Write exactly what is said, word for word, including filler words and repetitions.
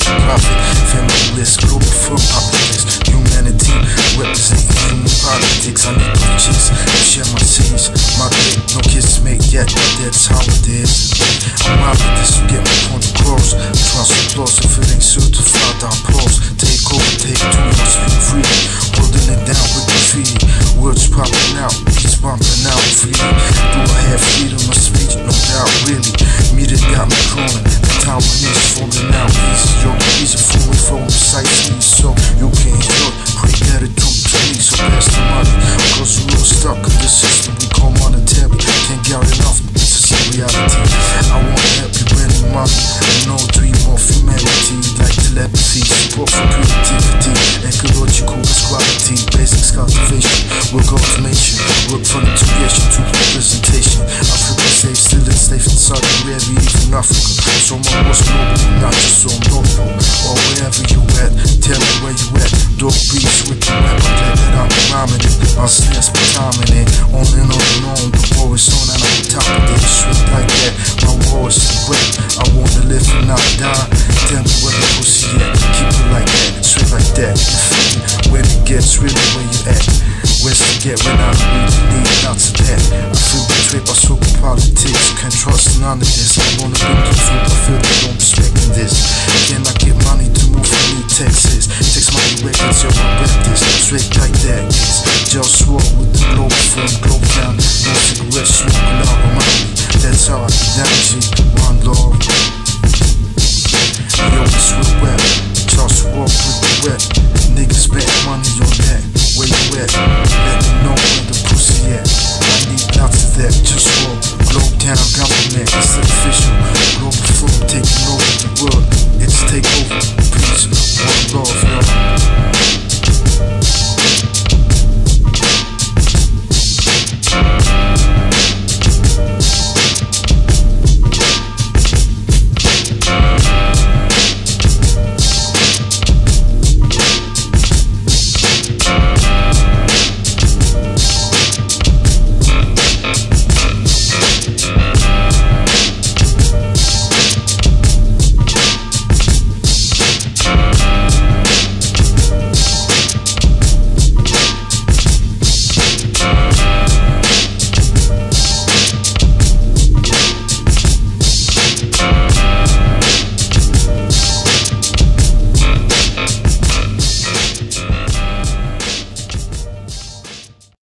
profit. Feminist, global firm optimist, humanity representing human politics. I need bitches to share my seeds, my dick, no kids made yet, but that's how it is. I'm out of this to get my point across. Trust applause if it ain't certified, I applause. Take over, take two, I speak free, holding it down with graffiti. Words popping out, beats bumping out freely. Do I have freedom of speech? No doubt, really. Media got me crawling, the time when it's falling out easy. Yo, easy for me, for precisely so you can enjoy. Pray that it do to me, so pass the money. Cause we're all stuck in the system we call monetary. Can't get enough, this is reality. I want to help you winning money, no dream of humanity. Like telepathy, support for creativity, ecological equality, basics cultivation, work automation, work from integration to representation. Africa safe, still enslaved in Saudi Arabia, even Africa. So my was global, not just so local. Or wherever you at, tell me where you at. Dog beats with the rap, I'm glad that I'm rhyming it. I'll snatch my time in it, on and on and on. The war is on and I'm on top of it, straight like that. My war is wet, I wanna live and not die. Tell me where the pussy at, keep it like that, straight like that. You feel me? When it gets really where you at. Where's to get when I really need not to that. I feel betrayed by social politics, can't trust none of this. I wanna be the truth, I feel they don't respecting this. Can I get money to move from New Texas? Takes money records, yo, I rap this, straight like that, yes. JustWar with the Globalfirm, Globetown, no cigarettes, smoking out on money. That's how I energy, one love. Yo, this real rap, JustWar with the rap.